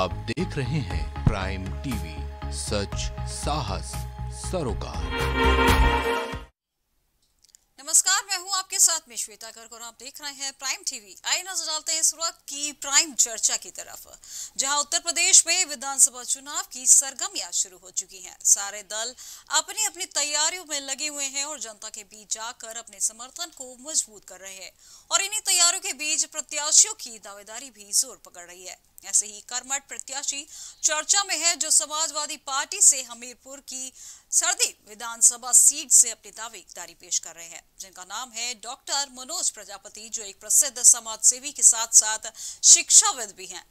आप देख रहे हैं प्राइम टीवी, सच साहस सरोकार। नमस्कार, मैं हूं आपके साथ में श्वेता गर्ग और आप देख रहे हैं प्राइम टीवी। आइए नजर डालते हैं इस वक्त की प्राइम चर्चा की तरफ, जहां उत्तर प्रदेश में विधानसभा चुनाव की सरगर्मियां शुरू हो चुकी हैं। सारे दल अपनी अपनी तैयारियों में लगे हुए हैं और जनता के बीच जाकर अपने समर्थन को मजबूत कर रहे हैं। और इन्हीं तैयारियों के बीच प्रत्याशियों की दावेदारी भी जोर पकड़ रही है। ऐसे ही कर्मठ प्रत्याशी चर्चा में है, जो समाजवादी पार्टी से हमीरपुर की सरदी विधानसभा सीट से अपनी दावेदारी पेश कर रहे हैं, जिनका नाम है डॉक्टर मनोज प्रजापति, जो एक प्रसिद्ध समाज सेवी के साथ साथ शिक्षाविद भी हैं।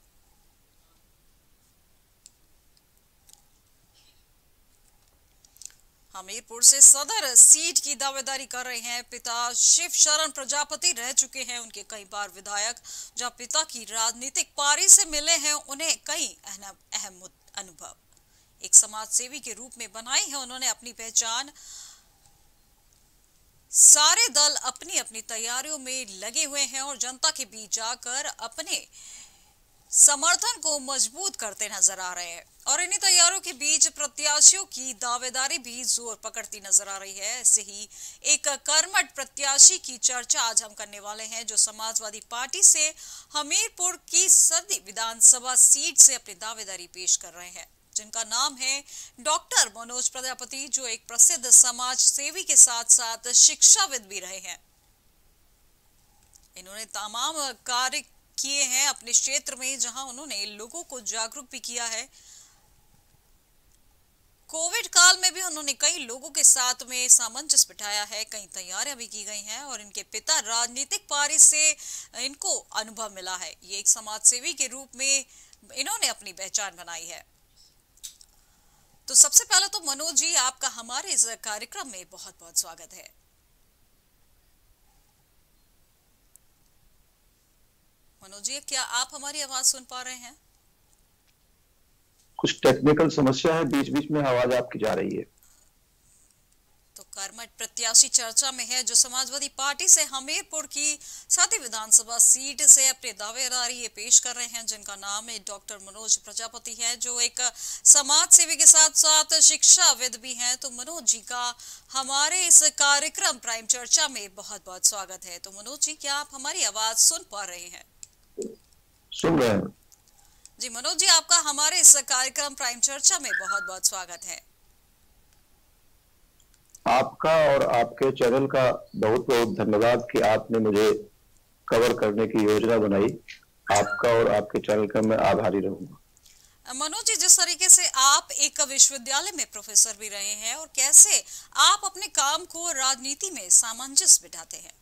हमीरपुर से सदर सीट की दावेदारी कर रहे हैं पिता शिव शरण प्रजापति। रह चुके हैं उनके कई बार विधायक। जहां पिता की राजनीतिक पारी से मिले हैं उन्हें कई अहम अनुभव। एक समाज सेवी के रूप में बनाई है उन्होंने अपनी पहचान। सारे दल अपनी अपनी तैयारियों में लगे हुए हैं और जनता के बीच जाकर अपने समर्थन को मजबूत करते नजर आ रहे हैं। और इन्हीं तैयारियों के बीच प्रत्याशियों की दावेदारी भी जोर पकड़ती नजर आ रही है। ऐसे ही एक कर्मठ प्रत्याशी की चर्चा आज हम करने वाले हैं, जो समाजवादी पार्टी से हमीरपुर की सरदी विधानसभा सीट से अपनी दावेदारी पेश कर रहे हैं, जिनका नाम है डॉक्टर मनोज प्रजापति, जो एक प्रसिद्ध समाज सेवी के साथ साथ शिक्षाविद भी रहे हैं। इन्होंने तमाम कार्य किए हैं अपने क्षेत्र में, जहां उन्होंने लोगों को जागरूक भी किया है। कोविड काल में भी उन्होंने कई लोगों के साथ में सामंजस्य बिठाया है, कई तैयारियां भी की गई हैं और इनके पिता राजनीतिक पारी से इनको अनुभव मिला है। ये एक समाज सेवी के रूप में इन्होंने अपनी पहचान बनाई है। तो सबसे पहले तो मनोज जी, आपका हमारे इस कार्यक्रम में बहुत बहुत स्वागत है। मनोज जी, क्या आप हमारी आवाज सुन पा रहे हैं? कुछ टेक्निकल समस्या है, बीच बीच में आवाज आपकी जा रही है। तो कर्मठ प्रत्याशी चर्चा में है, जो समाजवादी पार्टी से हमीरपुर की सरदी विधानसभा सीट से अपने दावेदारी ये पेश कर रहे हैं, जिनका नाम है डॉक्टर मनोज प्रजापति है, जो एक समाज सेवी के साथ साथ शिक्षाविद भी हैं। तो मनोज जी का हमारे इस कार्यक्रम प्राइम चर्चा में बहुत बहुत स्वागत है। तो मनोज जी, क्या आप हमारी आवाज सुन पा रहे हैं? सुन रहे हैं जी मनोज जी, आपका हमारे इस कार्यक्रम प्राइम चर्चा में बहुत बहुत स्वागत है। आपका और आपके चैनल का बहुत बहुत धन्यवाद कि आपने मुझे कवर करने की योजना बनाई। आपका और आपके चैनल का मैं आभारी रहूंगा। मनोज जी, जिस तरीके से आप एक विश्वविद्यालय में प्रोफेसर भी रहे हैं, और कैसे आप अपने काम को राजनीति में सामंजस्य बिठाते हैं?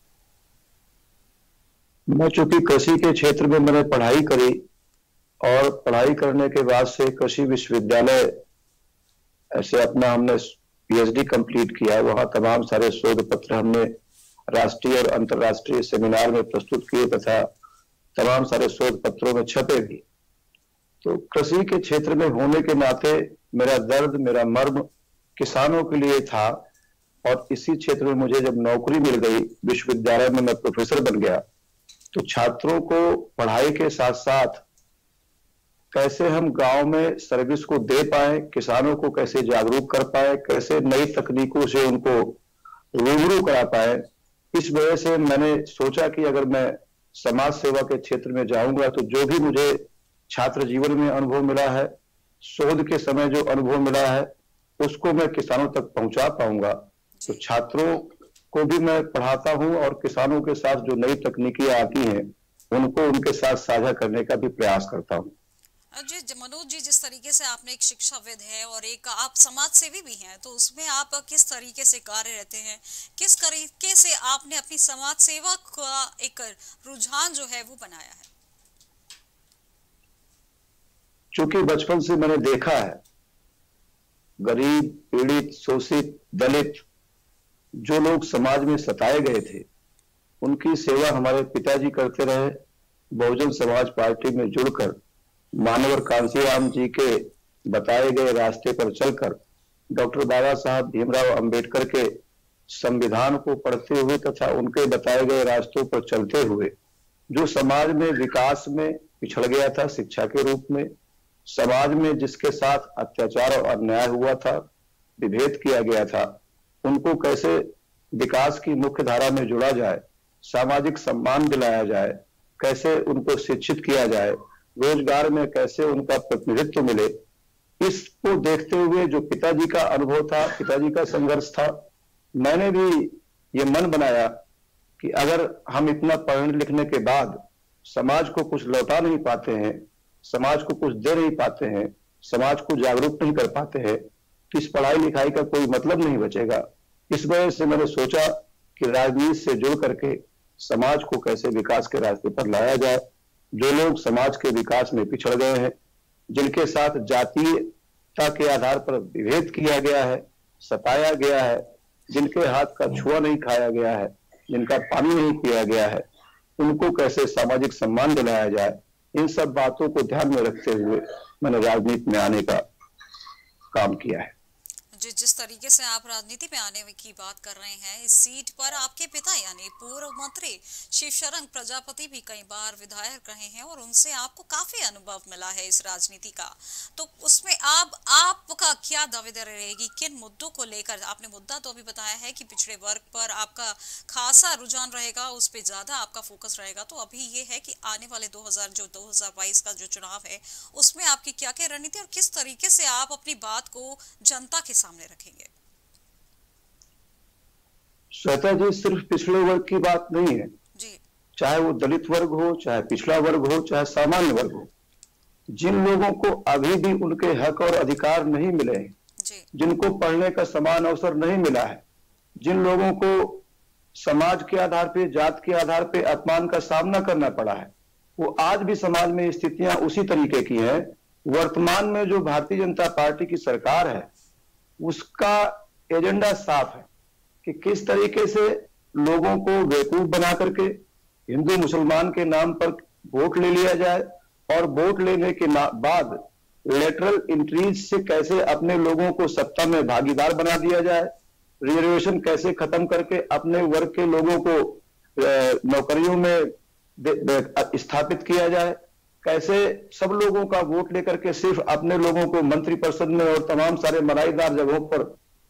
मैं चूंकि कृषि के क्षेत्र में मैंने पढ़ाई करी और पढ़ाई करने के बाद से कृषि विश्वविद्यालय ऐसे अपना हमने पीएचडी कंप्लीट किया। वहां तमाम सारे शोध पत्र हमने राष्ट्रीय और अंतर्राष्ट्रीय सेमिनार में प्रस्तुत किए तथा तमाम सारे शोध पत्रों में छपे भी। तो कृषि के क्षेत्र में होने के नाते मेरा दर्द, मेरा मर्म किसानों के लिए था। और इसी क्षेत्र में मुझे जब नौकरी मिल गई, विश्वविद्यालय में मैं प्रोफेसर बन गया, तो छात्रों को पढ़ाई के साथ साथ कैसे हम गांव में सर्विस को दे पाए, किसानों को कैसे जागरूक कर पाए, कैसे नई तकनीकों से उनको रूबरू करा पाए, इस वजह से मैंने सोचा कि अगर मैं समाज सेवा के क्षेत्र में जाऊंगा तो जो भी मुझे छात्र जीवन में अनुभव मिला है, शोध के समय जो अनुभव मिला है, उसको मैं किसानों तक पहुंचा पाऊंगा। तो छात्रों को भी मैं पढ़ाता हूं और किसानों के साथ जो नई तकनीकें आती हैं उनको उनके साथ साझा करने का भी प्रयास करता हूं। जी मनोज जी, जिस तरीके से आपने एक शिक्षाविद है और एक आप समाज सेवी भी हैं, तो उसमें आप किस तरीके से कार्य रहते हैं, किस तरीके से आपने अपनी समाज सेवा का एक रुझान जो है वो बनाया है? चूंकि बचपन से मैंने देखा है, गरीब, पीड़ित, शोषित, दलित जो लोग समाज में सताए गए थे, उनकी सेवा हमारे पिताजी करते रहे। बहुजन समाज पार्टी में जुड़कर मानवर कांशीराम जी के बताए गए रास्ते पर चलकर डॉक्टर बाबा साहब भीमराव अंबेडकर के संविधान को पढ़ते हुए तथा उनके बताए गए रास्तों पर चलते हुए जो समाज में विकास में पिछड़ गया था, शिक्षा के रूप में, समाज में जिसके साथ अत्याचार और अन्याय हुआ था, विभेद किया गया था, उनको कैसे विकास की मुख्य धारा में जोड़ा जाए, सामाजिक सम्मान दिलाया जाए, कैसे उनको शिक्षित किया जाए, रोजगार में कैसे उनका प्रतिनिधित्व मिले, इसको देखते हुए जो पिताजी का अनुभव था, पिताजी का संघर्ष था, मैंने भी ये मन बनाया कि अगर हम इतना पढ़ने लिखने के बाद समाज को कुछ लौटा नहीं पाते हैं, समाज को कुछ दे नहीं पाते हैं, समाज को जागरूक नहीं कर पाते हैं, तो इस पढ़ाई लिखाई का कोई मतलब नहीं बचेगा। इस वजह से मैंने सोचा कि राजनीति से जुड़ करके समाज को कैसे विकास के रास्ते पर लाया जाए। जो लोग समाज के विकास में पिछड़ गए हैं, जिनके साथ जातीयता के आधार पर विभेद किया गया है, सताया गया है, जिनके हाथ का छुआ नहीं खाया गया है, जिनका पानी नहीं पिया गया है, उनको कैसे सामाजिक सम्मान दिलाया जाए, इन सब बातों को ध्यान में रखते हुए मैंने राजनीति में आने का काम किया है। जिस तरीके से आप राजनीति में आने की बात कर रहे हैं, इस सीट पर आपके पिता यानी पूर्व मंत्री शिवशरण प्रजापति भी कई बार विधायक रहे हैं और उनसे आपको काफी अनुभव मिला है इस राजनीति का। तो उसमें आपका क्या दावेदारी रहेगी, किन मुद्दों को लेकर? आपने मुद्दा तो अभी बताया है कि पिछड़े वर्ग पर आपका खासा रुझान रहेगा, उस पर ज्यादा आपका फोकस रहेगा। तो अभी ये है कि आने वाले 2022 का जो चुनाव है उसमें आपकी क्या क्या रणनीति और किस तरीके से आप अपनी बात को जनता के सामने रखेंगे? श्वेता जी, सिर्फ पिछड़े वर्ग की बात नहीं है जी। चाहे वो दलित वर्ग हो, चाहे पिछड़ा वर्ग हो, चाहे सामान्य वर्ग हो, जिन लोगों को अभी भी उनके हक और अधिकार नहीं मिले हैं, जिनको पढ़ने का समान अवसर नहीं मिला है, जिन लोगों को समाज के आधार पे, जात के आधार पे अपमान का सामना करना पड़ा है, वो आज भी समाज में स्थितियां उसी तरीके की हैं। वर्तमान में जो भारतीय जनता पार्टी की सरकार है उसका एजेंडा साफ है कि किस तरीके से लोगों को बेवकूफ बना करके हिंदू मुसलमान के नाम पर वोट ले लिया जाए और वोट लेने के बाद लेटरल इंट्रीज से कैसे अपने लोगों को सत्ता में भागीदार बना दिया जाए, रिजर्वेशन कैसे खत्म करके अपने वर्ग के लोगों को नौकरियों में स्थापित किया जाए, कैसे सब लोगों का वोट लेकर के सिर्फ अपने लोगों को मंत्रिपरिषद में और तमाम सारे मलाईदार जगहों पर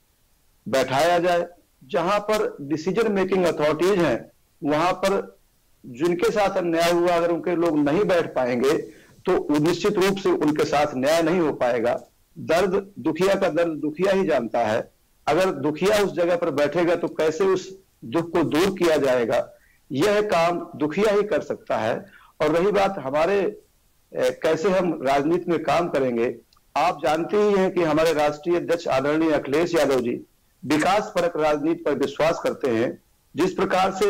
बैठाया जाए। जहां पर डिसीजन मेकिंग अथॉरिटीज हैं वहां पर जिनके साथ अन्याय हुआ, अगर उनके लोग नहीं बैठ पाएंगे तो निश्चित रूप से उनके साथ न्याय नहीं हो पाएगा। दर्द दुखिया का दर्द दुखिया ही जानता है। अगर दुखिया उस जगह पर बैठेगा तो कैसे उस दुख को दूर किया जाएगा, यह काम दुखिया ही कर सकता है। और रही बात हमारे कैसे हम राजनीति में काम करेंगे, आप जानते ही हैं कि हमारे राष्ट्रीय अध्यक्ष आदरणीय अखिलेश यादव जी विकास परक राजनीति पर विश्वास करते हैं। जिस प्रकार से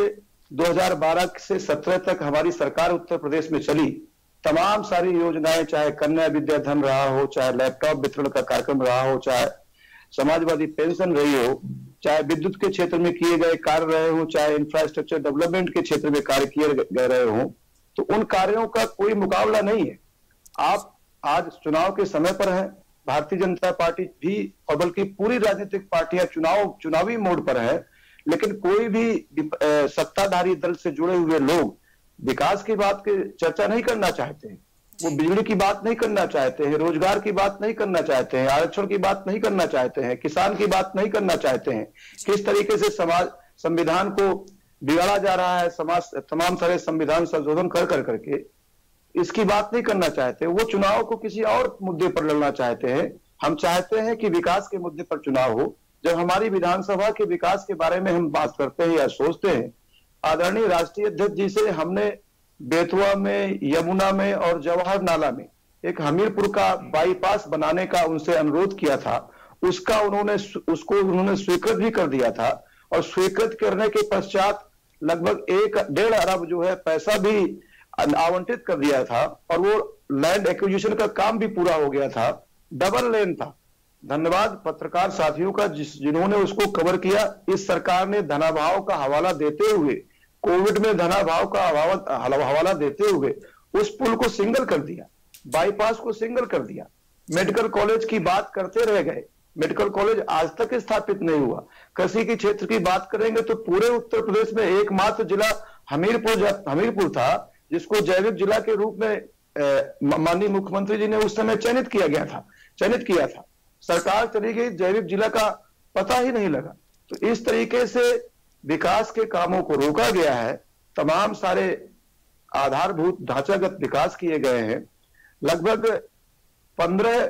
2012 से 17 तक हमारी सरकार उत्तर प्रदेश में चली, तमाम सारी योजनाएं, चाहे कन्या विद्याधन रहा हो, चाहे लैपटॉप वितरण का कार्यक्रम रहा हो, चाहे समाजवादी पेंशन रही हो, चाहे विद्युत के क्षेत्र में किए गए कार्य रहे हो, चाहे इंफ्रास्ट्रक्चर डेवलपमेंट के क्षेत्र में कार्य किए गए रहे हो, तो उन कार्यों का कोई मुकाबला नहीं है। आप आज चुनाव के समय पर हैं, भारतीय जनता पार्टी भी और बल्कि पूरी राजनीतिक पार्टियां चुनावी मोड पर है, लेकिन कोई भी सत्ताधारी दल से जुड़े हुए लोग विकास की बात की चर्चा नहीं करना चाहते हैं। वो बिजली की बात नहीं करना चाहते हैं, रोजगार की बात नहीं करना चाहते हैं, आरक्षण की बात नहीं करना चाहते हैं, किसान की बात नहीं करना चाहते हैं। किस तरीके से समाज संविधान को बिगाड़ा जा रहा है, समाज तमाम सारे संविधान संशोधन कर करके इसकी बात नहीं करना चाहते। वो चुनाव को किसी और मुद्दे पर लड़ना चाहते हैं। हम चाहते हैं कि विकास के मुद्दे पर चुनाव हो। जब हमारी विधानसभा के विकास के बारे में हम बात करते हैं या सोचते हैं, आदरणीय राष्ट्रीय अध्यक्ष जी से हमने बेतवा में, यमुना में और जवाहर नाला में एक हमीरपुर का बाईपास बनाने का उनसे अनुरोध किया था। उसको उन्होंने स्वीकृत भी कर दिया था और स्वीकृत करने के पश्चात लगभग 1.5 अरब जो है पैसा भी आवंटित कर दिया था और वो लैंड एक्विजिशन का काम भी पूरा हो गया था। डबल लेन था। धन्यवाद पत्रकार साथियों का जिन्होंने उसको कवर किया। इस सरकार ने धनाभाव का हवाला देते हुए, कोविड में धनाभाव का हवाला देते हुए उस पुल को सिंगल कर दिया, बाईपास को सिंगल कर दिया। मेडिकल कॉलेज की बात करते रह गए, मेडिकल कॉलेज आज तक स्थापित नहीं हुआ। कृषि के क्षेत्र की बात करेंगे तो पूरे उत्तर प्रदेश में एकमात्र जिला हमीरपुर था जिसको जैविक जिला के रूप में माननीय मुख्यमंत्री जी ने उस समय चयनित किया था। सरकार चली गई, जैविक जिला का पता ही नहीं लगा। तो इस तरीके से विकास के कामों को रोका गया है। तमाम सारे आधारभूत ढांचागत विकास किए गए हैं। लगभग 15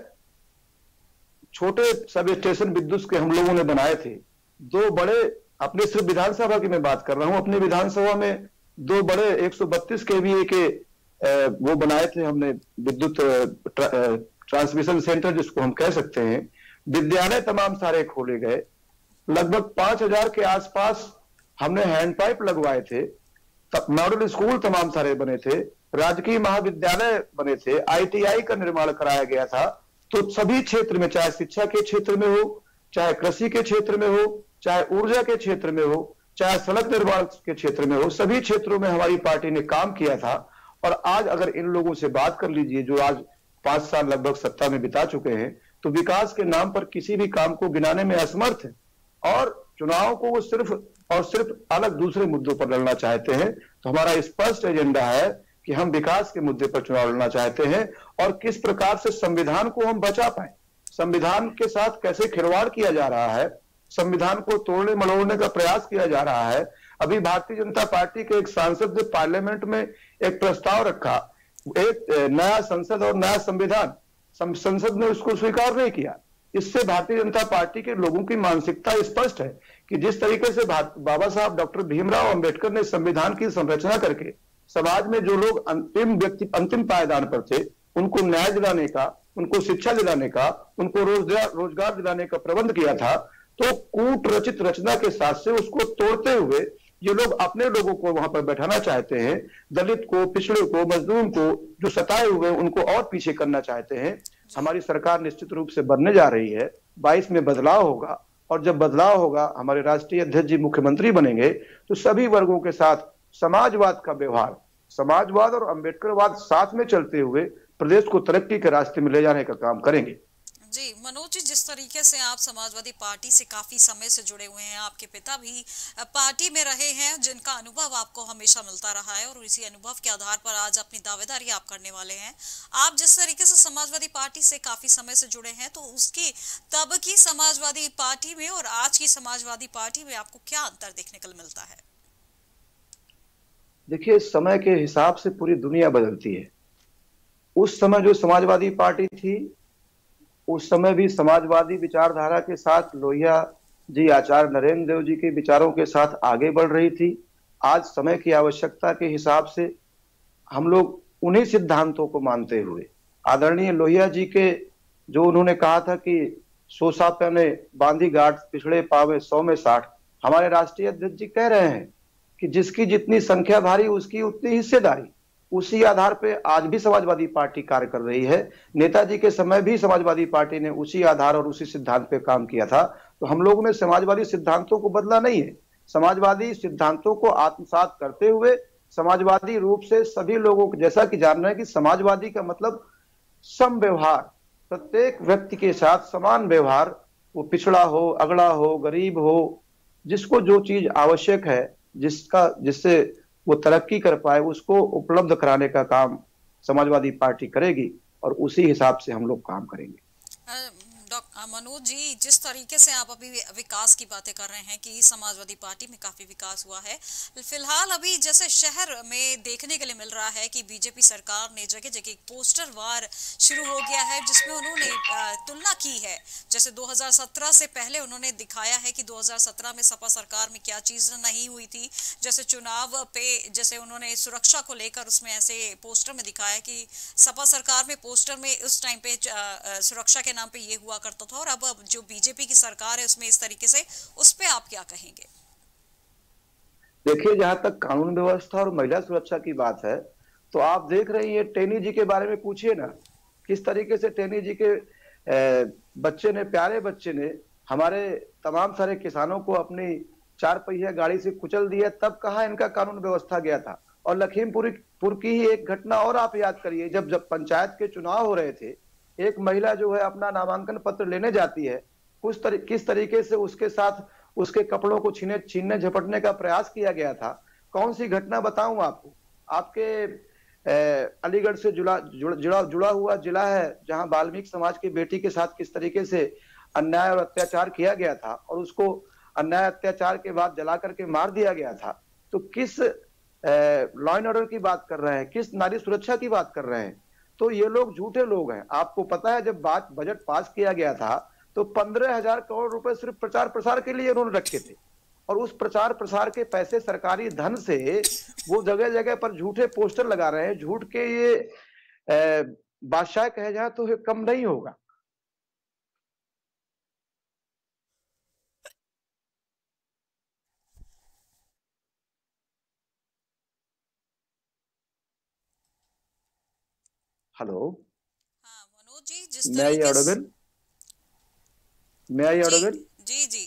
छोटे सब स्टेशन विद्युत के हम लोगों ने बनाए थे। 2 बड़े, अपने सिर्फ विधानसभा की मैं बात कर रहा हूं, अपनी विधानसभा में 2 बड़े 132 केवीए के वो बनाए थे हमने, विद्युत ट्रांसमिशन सेंटर जिसको हम कह सकते हैं। विद्यालय तमाम सारे खोले गए। लगभग 5000 के आसपास हमने हैंडपाइप लगवाए थे। मॉडल स्कूल तमाम सारे बने थे। राजकीय महाविद्यालय बने थे। ITI का निर्माण कराया गया था। तो सभी क्षेत्र में, चाहे शिक्षा के क्षेत्र में हो, चाहे कृषि के क्षेत्र में हो, चाहे ऊर्जा के क्षेत्र में हो, चाहे सड़क निर्माण के क्षेत्र में हो, सभी क्षेत्रों में हमारी पार्टी ने काम किया था। और आज अगर इन लोगों से बात कर लीजिए जो आज 5 साल लगभग सत्ता में बिता चुके हैं, तो विकास के नाम पर किसी भी काम को गिनाने में असमर्थ है और चुनाव को वो सिर्फ और सिर्फ अलग दूसरे मुद्दों पर लड़ना चाहते हैं। तो हमारा स्पष्ट एजेंडा है कि हम विकास के मुद्दे पर चुनाव लड़ना चाहते हैं और किस प्रकार से संविधान को हम बचा पाए, संविधान के साथ कैसे खिलवाड़ किया जा रहा है, संविधान को तोड़ने मरोड़ने का प्रयास किया जा रहा है। अभी भारतीय जनता पार्टी के एक सांसद ने पार्लियामेंट में एक प्रस्ताव रखा, एक नया संसद और नया संविधान, संसद ने उसको स्वीकार नहीं किया। इससे भारतीय जनता पार्टी के लोगों की मानसिकता स्पष्ट है कि जिस तरीके से बाबा साहब डॉक्टर भीमराव अंबेडकर ने संविधान की संरचना करके समाज में जो लोग अंतिम पायदान पर थे उनको न्याय दिलाने का, उनको शिक्षा दिलाने का, उनको रोजगार दिलाने का प्रबंध किया था, तो कूट रचित रचना के साथ से उसको तोड़ते हुए ये लोग अपने लोगों को वहां पर बैठाना चाहते हैं। दलित को, पिछड़े को, मजदूर को, जो सताए हुए उनको और पीछे करना चाहते हैं। हमारी सरकार निश्चित रूप से बनने जा रही है। 22 में बदलाव होगा और जब बदलाव होगा, हमारे राष्ट्रीय अध्यक्ष जी मुख्यमंत्री बनेंगे, तो सभी वर्गों के साथ समाजवाद का व्यवहार, समाजवाद और अंबेडकरवाद साथ में चलते हुए प्रदेश को तरक्की के रास्ते में ले जाने का काम करेंगे। जी मनोज जी, जिस तरीके से आप समाजवादी पार्टी से काफी समय से जुड़े हुए हैं, आपके पिता भी पार्टी में रहे हैं, जिनका अनुभव आपको हमेशा मिलता रहा है और इसी अनुभव के आधार पर आज अपनी दावेदारी आप करने वाले हैं। आप जिस तरीके से समाजवादी पार्टी से काफी समय से जुड़े हैं, तो उसकी तब की समाजवादी पार्टी में और आज की समाजवादी पार्टी में आपको क्या अंतर देखने को मिलता है? देखिए, समय के हिसाब से पूरी दुनिया बदलती है। उस समय जो समाजवादी पार्टी थी, उस समय भी समाजवादी विचारधारा के साथ लोहिया जी, आचार्य नरेंद्र देव जी के विचारों के साथ आगे बढ़ रही थी। आज समय की आवश्यकता के हिसाब से हम लोग उन्हीं सिद्धांतों को मानते हुए, आदरणीय लोहिया जी के जो उन्होंने कहा था कि 100 सापने बांधी गांठ पिछड़े पावे 100 में 60, हमारे राष्ट्रीय अध्यक्ष जी कह रहे हैं कि जिसकी जितनी संख्या भारी उसकी उतनी हिस्सेदारी। उसी आधार पे आज भी समाजवादी पार्टी कार्य कर रही है। नेताजी के समय भी समाजवादी पार्टी ने उसी आधार और उसी सिद्धांत पे काम किया था। तो हम लोगों ने समाजवादी सिद्धांतों को बदला नहीं है। समाजवादी सिद्धांतों को आत्मसात करते हुए समाजवादी रूप से सभी लोगों को, जैसा कि जान रहे हैं कि समाजवादी का मतलब सम व्यवहार, प्रत्येक व्यक्ति के साथ समान व्यवहार, वो पिछड़ा हो, अगड़ा हो, गरीब हो, जिसको जो चीज आवश्यक है, जिससे वो तरक्की कर पाए, उसको उपलब्ध कराने का काम समाजवादी पार्टी करेगी और उसी हिसाब से हम लोग काम करेंगे। मनोज जी, जिस तरीके से आप अभी विकास की बातें कर रहे हैं कि समाजवादी पार्टी में काफी विकास हुआ है, फिलहाल अभी जैसे शहर में देखने के लिए मिल रहा है कि बीजेपी सरकार ने जगह जगह एक पोस्टर वार शुरू हो गया है, जिसमें उन्होंने तुलना की है। जैसे 2017 से पहले उन्होंने दिखाया है कि 2017 में सपा सरकार में क्या चीज नहीं हुई थी। जैसे चुनाव पे, जैसे उन्होंने सुरक्षा को लेकर उसमें ऐसे पोस्टर में दिखाया कि सपा सरकार में पोस्टर में उस टाइम पे सुरक्षा के नाम पे ये हुआ करता था, और अब जो बीजेपी की सरकार है उसमें इस तरीके से, उस पे आप क्या कहेंगे? देखिए, जहां तक कानून व्यवस्था और महिला सुरक्षा की बात है, तो आप देख रही हैं, टेनी जी के बारे में पूछिए ना, किस तरीके से टेनी जी के बच्चे ने, प्यारे बच्चे ने हमारे तमाम सारे किसानों को अपनी 4 पहिया गाड़ी से कुचल दिया। तब कहाँ इनका कानून व्यवस्था गया था। और लखीमपुर की ही एक घटना और आप याद करिए, जब पंचायत के चुनाव हो रहे थे, एक महिला जो है अपना नामांकन पत्र लेने जाती है, किस तरीके से उसके साथ उसके कपड़ों को छीनने झपटने का प्रयास किया गया था। कौन सी घटना बताऊं आपको? आपके अलीगढ़ से जुड़ा हुआ जिला है, जहां वाल्मीकि समाज की बेटी के साथ किस तरीके से अन्याय और अत्याचार किया गया था और उसको अन्याय अत्याचार के बाद जला करके मार दिया गया था। तो किस लॉ एंड ऑर्डर की बात कर रहे हैं, किस नारी सुरक्षा की बात कर रहे हैं? तो ये लोग झूठे लोग हैं। आपको पता है जब बजट पास किया गया था तो 15,000 करोड़ रुपए सिर्फ प्रचार प्रसार के लिए उन्होंने रखे थे, और उस प्रचार प्रसार के पैसे सरकारी धन से वो जगह जगह पर झूठे पोस्टर लगा रहे हैं। झूठ के ये बादशाह कहे जाए तो ये कम नहीं होगा। हेलो, हाँ मनोज जी, जिस मैं ये तरीके ऑडिबल मैं ये ऑडिबल जी जी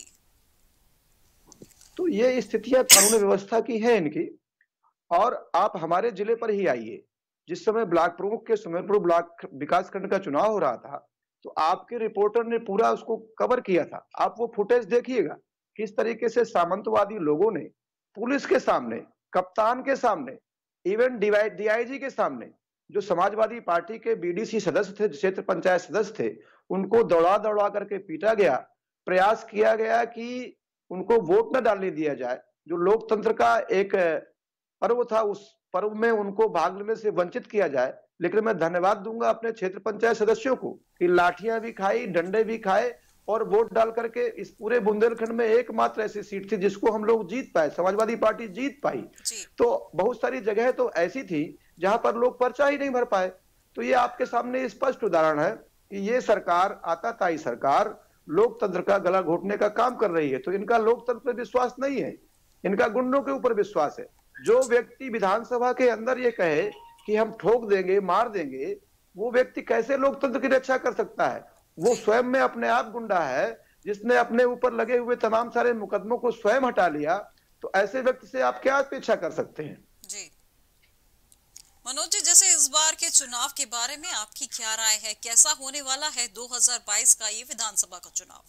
तो ये स्थितियां कानून व्यवस्था की है इनकी। और आप हमारे जिले पर ही आइए, जिस समय ब्लॉक प्रमुख के सुमेरपुर ब्लॉक विकास खंड का चुनाव हो रहा था तो आपके रिपोर्टर ने पूरा उसको कवर किया था। आप वो फुटेज देखिएगा, किस तरीके से सामंतवादी लोगों ने पुलिस के सामने, कप्तान के सामने, इवन डीआईजी के सामने, जो समाजवादी पार्टी के बीडीसी सदस्य थे, क्षेत्र पंचायत सदस्य थे, उनको दौड़ा दौड़ा करके पीटा गया। प्रयास किया गया कि उनको वोट न डालने दिया जाए। जो लोकतंत्र का एक पर्व था, उस पर्व में उनको भाग लेने से वंचित किया जाए। लेकिन मैं धन्यवाद दूंगा अपने क्षेत्र पंचायत सदस्यों को कि लाठियां भी खाई, डंडे भी खाए और वोट डाल करके इस पूरे बुंदेलखंड में एकमात्र ऐसी सीट थी जिसको हम लोग जीत पाए, समाजवादी पार्टी जीत पाई। तो बहुत सारी जगह तो ऐसी थी जहां पर लोग पर्चा ही नहीं भर पाए। तो ये आपके सामने स्पष्ट उदाहरण है कि ये सरकार, आताताई सरकार, लोकतंत्र का गला घोटने का काम कर रही है। तो इनका लोकतंत्र पर विश्वास नहीं है, इनका गुंडों के ऊपर विश्वास है। जो व्यक्ति विधानसभा के अंदर ये कहे कि हम ठोक देंगे, मार देंगे, वो व्यक्ति कैसे लोकतंत्र की रक्षा कर सकता है? वो स्वयं में अपने आप गुंडा है, जिसने अपने ऊपर लगे हुए तमाम सारे मुकदमों को स्वयं हटा लिया। तो ऐसे व्यक्ति से आप क्या अपेक्षा कर सकते हैं? जी मनोज जी, जैसे इस बार के चुनाव के बारे में आपकी क्या राय है? कैसा होने वाला है 2022 का ये विधानसभा का चुनाव?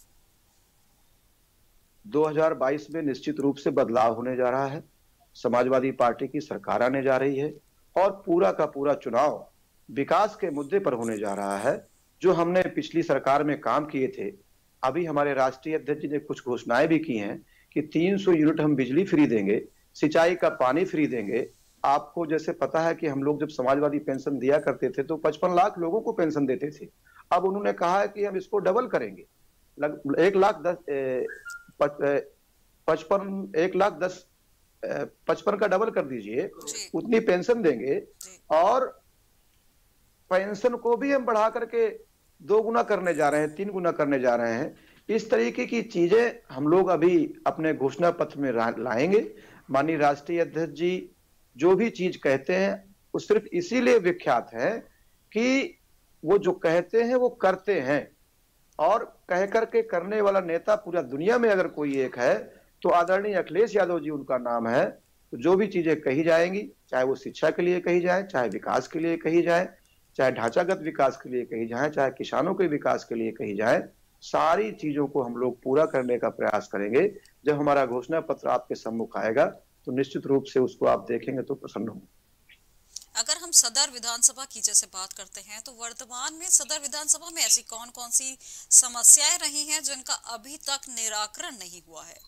2022 में निश्चित रूप से बदलाव होने जा रहा है। समाजवादी पार्टी की सरकार आने जा रही है और पूरा का पूरा चुनाव विकास के मुद्दे पर होने जा रहा है। जो हमने पिछली सरकार में काम किए थे, अभी हमारे राष्ट्रीय अध्यक्ष जी ने कुछ घोषणाएं भी की हैं कि 300 यूनिट हम बिजली फ्री देंगे, सिंचाई का पानी फ्री देंगे। आपको जैसे पता है कि हम लोग जब समाजवादी पेंशन दिया करते थे तो 55 लाख लोगों को पेंशन देते थे। अब उन्होंने कहा है कि हम इसको डबल करेंगे, 1,10,55 का डबल कर दीजिए, उतनी पेंशन देंगे। और पेंशन को भी हम बढ़ा करके 2 गुना करने जा रहे हैं, 3 गुना करने जा रहे हैं। इस तरीके की चीजें हम लोग अभी अपने घोषणा पत्र में लाएंगे। माननीय राष्ट्रीय अध्यक्ष जी जो भी चीज कहते हैं वो सिर्फ इसीलिए विख्यात है कि वो जो कहते हैं वो करते हैं, और कह करके करने वाला नेता पूरा दुनिया में अगर कोई एक है तो आदरणीय अखिलेश यादव जी उनका नाम है। तो जो भी चीजें कही जाएंगी, चाहे वो शिक्षा के लिए कही जाए, चाहे विकास के लिए कही जाए, चाहे ढांचागत विकास के लिए कही जाए, चाहे किसानों के विकास के लिए कही जाए, सारी चीजों को हम लोग पूरा करने का प्रयास करेंगे। जब हमारा घोषणा पत्र आपके सम्मुख आएगा तो निश्चित रूप से उसको आप देखेंगे तो प्रसन्न होंगे। अगर हम सदर विधानसभा की जैसे बात करते हैं तो वर्तमान में सदर विधानसभा में ऐसी कौन कौन सी समस्याएं रही हैं जिनका अभी तक निराकरण नहीं हुआ है?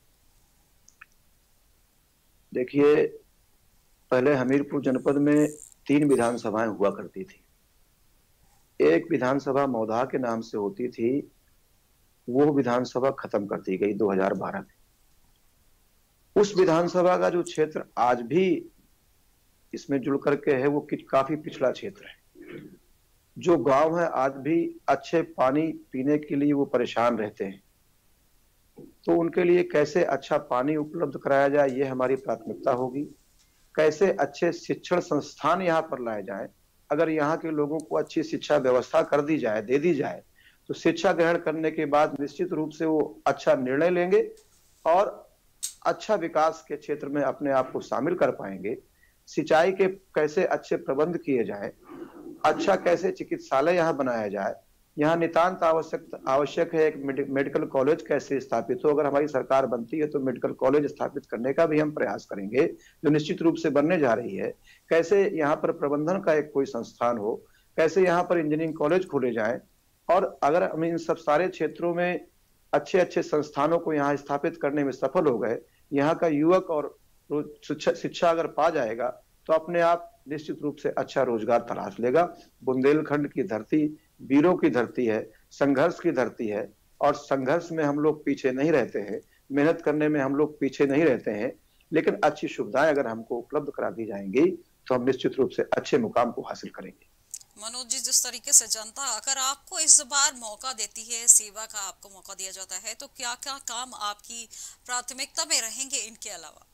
देखिए, पहले हमीरपुर जनपद में 3 विधानसभाएं हुआ करती थी। एक विधानसभा मौधा के नाम से होती थी, वो विधानसभा खत्म कर दी गई 2012 में। उस विधानसभा का जो क्षेत्र आज भी इसमें जुड़ करके है वो काफी पिछड़ा क्षेत्र है। जो गांव है आज भी अच्छे पानी पीने के लिए वो परेशान रहते हैं। तो उनके लिए कैसे अच्छा पानी उपलब्ध कराया जाए, ये हमारी प्राथमिकता होगी। कैसे अच्छे शिक्षण संस्थान यहाँ पर लाए जाए। अगर यहाँ के लोगों को अच्छी शिक्षा व्यवस्था कर दी जाए, दे दी जाए, तो शिक्षा ग्रहण करने के बाद निश्चित रूप से वो अच्छा निर्णय लेंगे और अच्छा विकास के क्षेत्र में अपने आप को शामिल कर पाएंगे। सिंचाई के कैसे अच्छे प्रबंध किए जाए, अच्छा कैसे चिकित्सालय यहाँ बनाया जाए, यहाँ नितांत आवश्यक है एक मेडिकल कॉलेज कैसे स्थापित हो। अगर हमारी सरकार बनती है तो मेडिकल कॉलेज स्थापित करने का भी हम प्रयास करेंगे, जो निश्चित रूप से बनने जा रही है। कैसे यहाँ पर प्रबंधन का एक कोई संस्थान हो, कैसे यहाँ पर इंजीनियरिंग कॉलेज खोले जाएं, और अगर हम इन सब सारे क्षेत्रों में अच्छे अच्छे संस्थानों को यहाँ स्थापित करने में सफल हो गए, यहाँ का युवक और शिक्षा अगर पा जाएगा तो अपने आप निश्चित रूप से अच्छा रोजगार तलाश लेगा। बुंदेलखंड की धरती वीरों की धरती है, संघर्ष की धरती है, और संघर्ष में हम लोग पीछे नहीं रहते हैं, मेहनत करने में हम लोग पीछे नहीं रहते हैं। लेकिन अच्छी सुविधाएं अगर हमको उपलब्ध करा दी जाएंगी तो हम निश्चित रूप से अच्छे मुकाम को हासिल करेंगे। मनोज जी, जिस तरीके से जनता अगर आपको इस बार मौका देती है, सेवा का आपको मौका दिया जाता है, तो क्या क्या काम आपकी प्राथमिकता में रहेंगे इनके अलावा?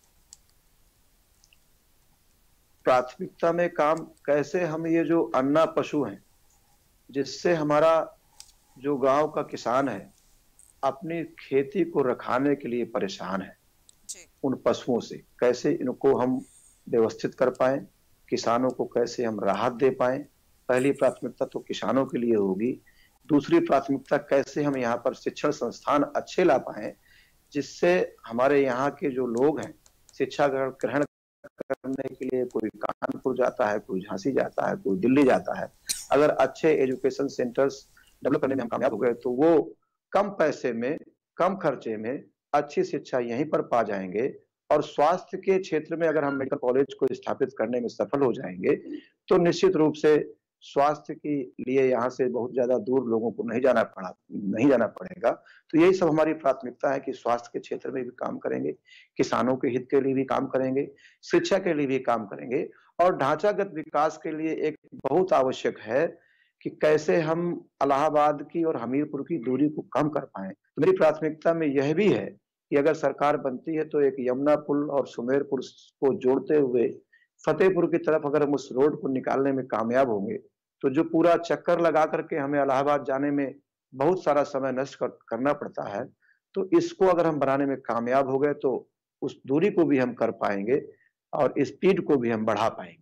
प्राथमिकता में काम कैसे हम ये जो अन्ना पशु हैं, जिससे हमारा जो गांव का किसान है अपनी खेती को रखाने के लिए परेशान है, उन पशुओं से कैसे इनको हम व्यवस्थित कर पाए, किसानों को कैसे हम राहत दे पाए। पहली प्राथमिकता तो किसानों के लिए होगी। दूसरी प्राथमिकता कैसे हम यहाँ पर शिक्षण संस्थान अच्छे ला पाए, जिससे हमारे यहाँ के जो लोग हैं शिक्षा ग्रहण करने के लिए कोई कानपुर जाता है, कोई झांसी जाता है, कोई दिल्ली जाता है। अगर अच्छे एजुकेशन सेंटर्स डेवलप करने में हम कामयाब हो गए तो वो कम पैसे में, कम खर्चे में अच्छी शिक्षा यहीं पर पा जाएंगे। और स्वास्थ्य के क्षेत्र में अगर हम मेडिकल कॉलेज को स्थापित करने में सफल हो जाएंगे तो निश्चित रूप से स्वास्थ्य के लिए यहाँ से बहुत ज्यादा दूर लोगों को नहीं जाना पड़ेगा। तो यही सब हमारी प्राथमिकता है कि स्वास्थ्य के क्षेत्र में भी काम करेंगे, किसानों के हित के लिए भी काम करेंगे, शिक्षा के लिए भी काम करेंगे, और ढांचागत विकास के लिए एक बहुत आवश्यक है कि कैसे हम इलाहाबाद की और हमीरपुर की दूरी को कम कर पाए। तो मेरी प्राथमिकता में यह भी है कि अगर सरकार बनती है तो एक यमुना पुल और सुमेरपुर को जोड़ते हुए फतेहपुर की तरफ अगर हम उस रोड को निकालने में कामयाब होंगे तो जो पूरा चक्कर लगा करके हमें इलाहाबाद जाने में बहुत सारा समय नष्ट करना पड़ता है, तो इसको अगर हम बनाने में कामयाब हो गए तो उस दूरी को भी हम कर पाएंगे और स्पीड को भी हम बढ़ा पाएंगे।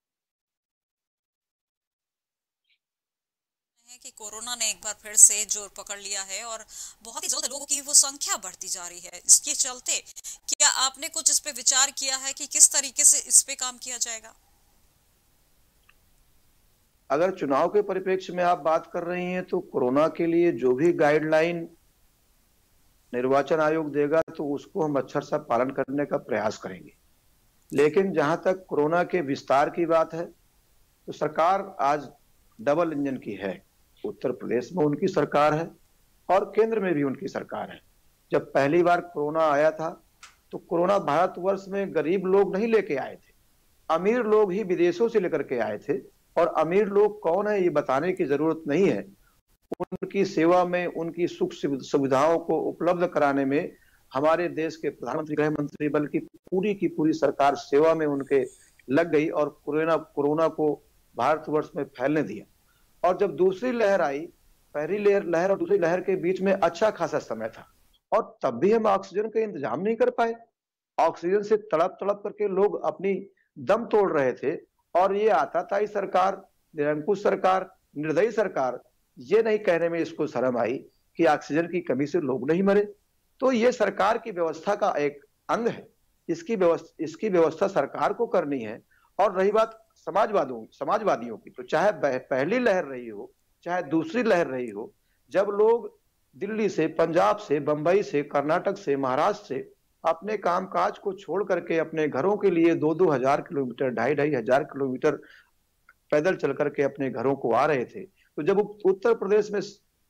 कि कोरोना ने एक बार फिर से जोर पकड़ लिया है और बहुत ही जल्द लोगों की वो संख्या बढ़ती जा रही है। इसके चलते क्या आपने कुछ इस पे विचार किया है कि किस तरीके से इस पे काम किया जाएगा? अगर चुनाव के परिप्रेक्ष्य में आप बात कर रही हैं तो कोरोना के लिए जो भी गाइडलाइन निर्वाचन आयोग देगा तो उसको हम अच्छा सा पालन करने का प्रयास करेंगे। लेकिन जहां तक कोरोना के विस्तार की बात है तो सरकार आज डबल इंजन की है। उत्तर प्रदेश में उनकी सरकार है और केंद्र में भी उनकी सरकार है। जब पहली बार कोरोना आया था तो कोरोना भारतवर्ष में गरीब लोग नहीं लेके आए थे, अमीर लोग ही विदेशों से लेकर के आए थे। और अमीर लोग कौन है ये बताने की जरूरत नहीं है। उनकी सेवा में, उनकी सुख सुविधाओं को उपलब्ध कराने में हमारे देश के प्रधानमंत्री, गृह मंत्री, बल्कि पूरी की पूरी सरकार सेवा में उनके लग गई और कोरोना को भारतवर्ष में फैलने दिया। और जब दूसरी लहर आई, पहली लहर और दूसरी लहर के बीच में अच्छा खासा समय था और तब भी हम ऑक्सीजन का इंतजाम नहीं कर पाए। ऑक्सीजन से तड़प तड़प करके लोग अपनी दम तोड़ रहे थे और ये आताताई सरकार, निरंकुश सरकार, निर्दयी सरकार ये नहीं कहने में इसको शर्म आई कि ऑक्सीजन की कमी से लोग नहीं मरे। तो ये सरकार की व्यवस्था का एक अंग है, इसकी व्यवस्था सरकार को करनी है। और रही बात समाजवादियों की, तो चाहे पहली लहर रही हो चाहे दूसरी लहर रही हो, जब लोग दिल्ली से, पंजाब से, बंबई से, कर्नाटक से, महाराष्ट्र से अपने कामकाज को छोड़ करके अपने घरों के लिए 2-2 हजार किलोमीटर, 2,500 हजार किलोमीटर पैदल चल करके अपने घरों को आ रहे थे, तो जब उत्तर प्रदेश में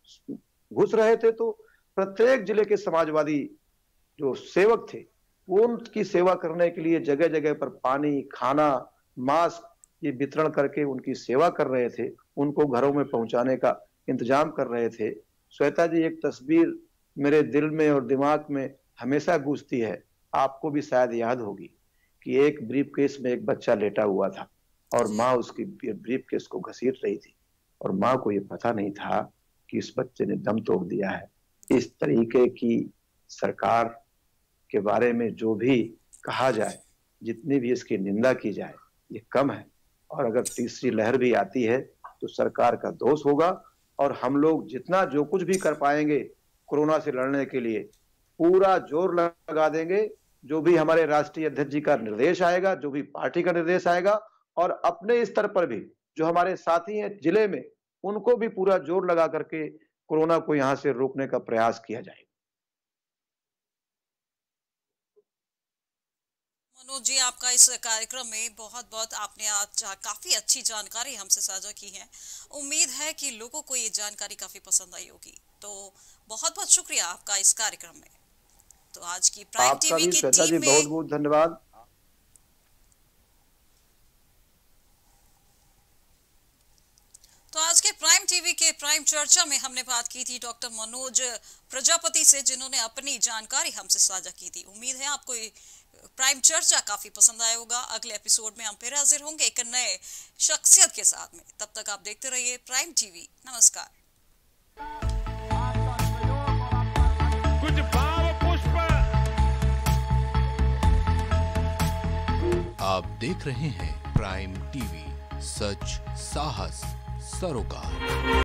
घुस रहे थे तो प्रत्येक जिले के समाजवादी जो सेवक थे वो उनकी सेवा करने के लिए जगह जगह पर पानी, खाना, मास्क ये वितरण करके उनकी सेवा कर रहे थे, उनको घरों में पहुंचाने का इंतजाम कर रहे थे। श्वेता जी, एक तस्वीर मेरे दिल में और दिमाग में हमेशा गूंजती है, आपको भी शायद याद होगी कि एक ब्रीफकेस में एक बच्चा लेटा हुआ था और माँ उसकी ब्रीफकेस को घसीट रही थी और माँ को ये पता नहीं था कि इस बच्चे ने दम तोड़ दिया है। इस तरीके की सरकार के बारे में जो भी कहा जाए, जितनी भी इसकी निंदा की जाए, ये कम है। और अगर तीसरी लहर भी आती है तो सरकार का दोष होगा और हम लोग जितना जो कुछ भी कर पाएंगे कोरोना से लड़ने के लिए पूरा जोर लगा देंगे। जो भी हमारे राष्ट्रीय अध्यक्ष जी का निर्देश आएगा, जो भी पार्टी का निर्देश आएगा, और अपने स्तर पर भी जो हमारे साथी हैं जिले में, उनको भी पूरा जोर लगा करके कोरोना को यहां से रोकने का प्रयास किया जाएगा। मनोज जी, आपका इस कार्यक्रम में बहुत बहुत आपने आज काफी अच्छी जानकारी हमसे साझा की है। उम्मीद है कि लोगों को ये जानकारी काफी पसंद आई होगी, तो बहुत बहुत शुक्रिया आपका इस कार्यक्रम में। तो आज की प्राइम टीवी की टीम में बहुत बहुत धन्यवाद। तो आज के प्राइम टीवी के प्राइम चर्चा में हमने बात की थी डॉक्टर मनोज प्रजापति से, जिन्होंने अपनी जानकारी हमसे साझा की थी। उम्मीद है आपको प्राइम चर्चा काफी पसंद आया होगा। अगले एपिसोड में हम फिर हाजिर होंगे एक नए शख्सियत के साथ में। तब तक आप देखते रहिए प्राइम टीवी। नमस्कार। कुछ भाव पुष्प। आप देख रहे हैं प्राइम टीवी, सच साहस सरोकार।